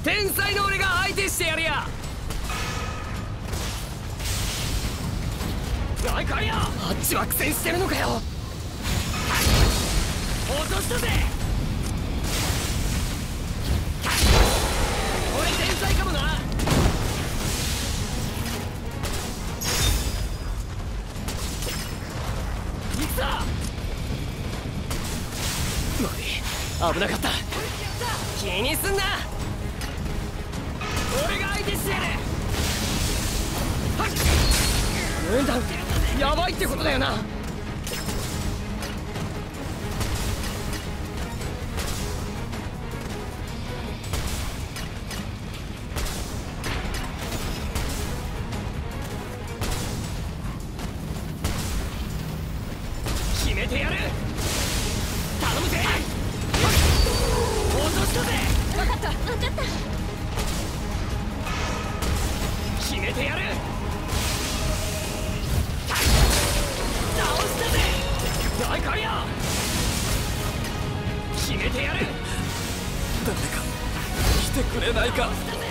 天才の俺が相手してやるや。おいこれよ、あっちは苦戦してるのかよ。落としたぜ。俺天才かもな。行くぞ。悪い、危なかった。気にすんな、俺が相手してやる。なんだやばいってことだよな。決めてやる。頼むぜ。落としたぜ。 分かった分かった。 決めてやる。倒したぜ。おいこれよ、決めてやる。 誰か来てくれないか。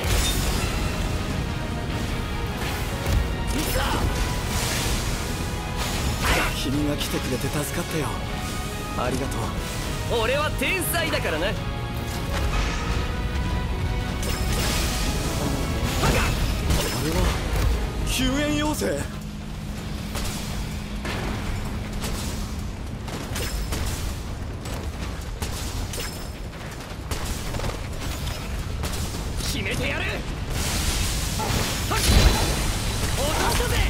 君が来てくれて助かったよ。ありがとう。俺は天才だからな。 う。あれは救援要請。 決めてやる。落としたぜ。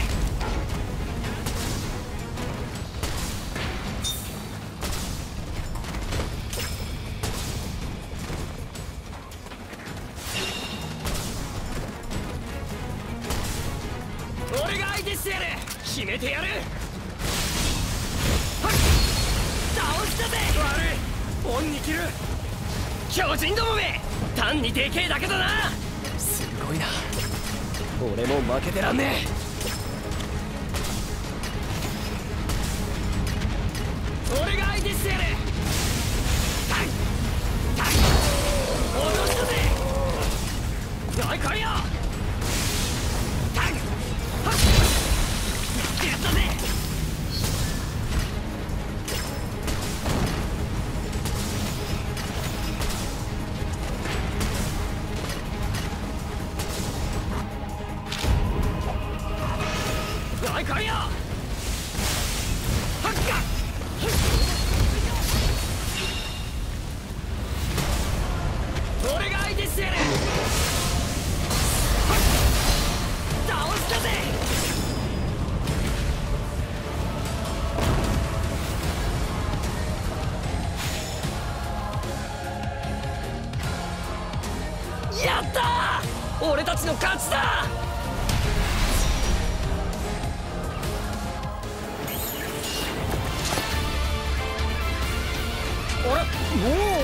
俺が相手してやる。決めてやる。倒したぜ。悪い、恩に切る。巨人どもめ、単にでけえだけだな。すごいな、俺も負けてらんねえ。俺が相手してやる。落としたぜ。おい来いよ。やったぜ。おい来いよ。はっか。俺が相手してやる。倒したぜ。やったー、俺たちの勝ちだ。あれ、もう